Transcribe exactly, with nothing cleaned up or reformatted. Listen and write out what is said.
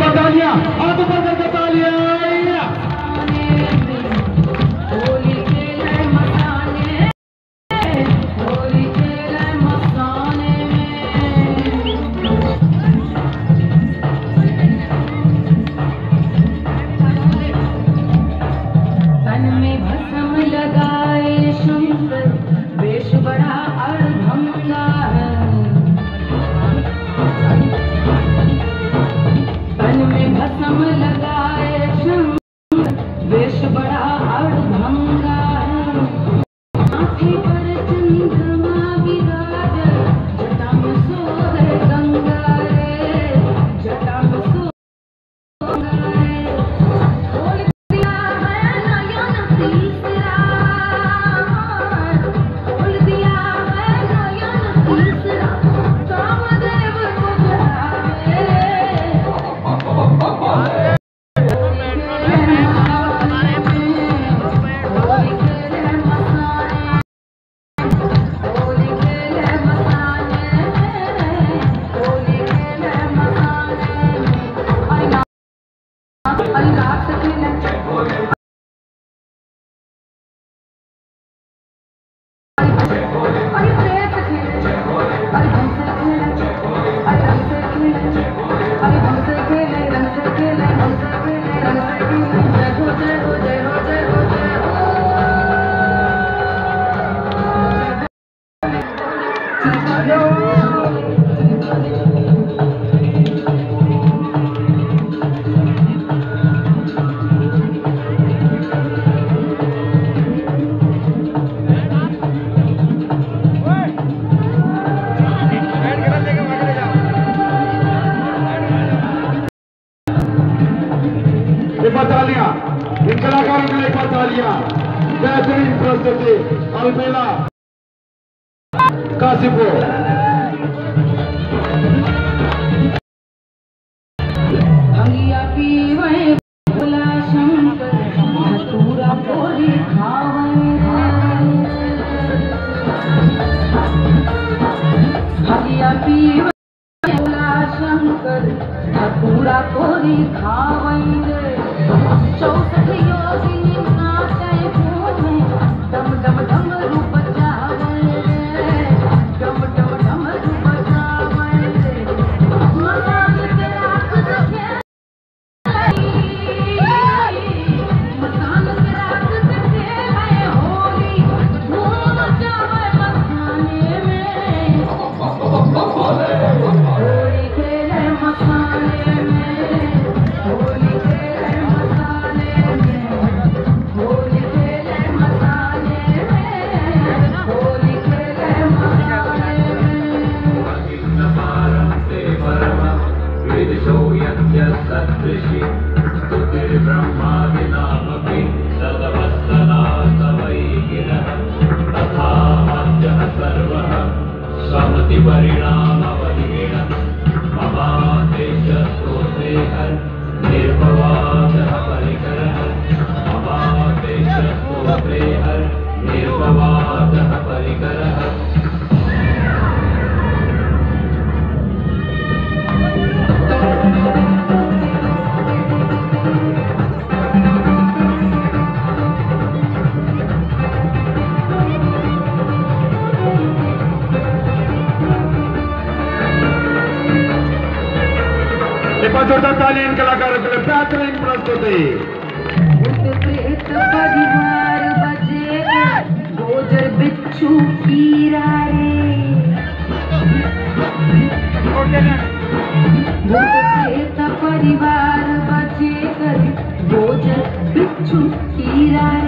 बार तालियां, हाथ ऊपर करके तालियां। इन कलाकारों के लिए एक बार तालियां। बेहतरीन प्रस्तुति अलबेला कासिफो। भंगिया पीवे भोला शंकर धतूरा पोरी खावे। भंगिया पीवे भोला शंकर धतूरा पोरी खावे। चौसठ योगिनी नाचे घूमे डम डम डम रूप जावे। डम डम डम रूप जावे। मसान के राख सके मसान के राख सके है होली धूम जावे मसाने में। होली खेले मसाने में। होली खेले मसाने में। होली खेले मसाने में। होली खेले मसाने निर्भवादः परिकरः अमादेशस्तोत्रेहर निर्भवादः परिकरः। जोरदार ताली इन कलाकारों के लिए। बेहतरीन प्रस्तुति। भूत प्रेत परिवार बजेगा गोजर बिच्छू कीरा रे। भूत प्रेत परिवार बजेगा गोजर बिच्छू कीरा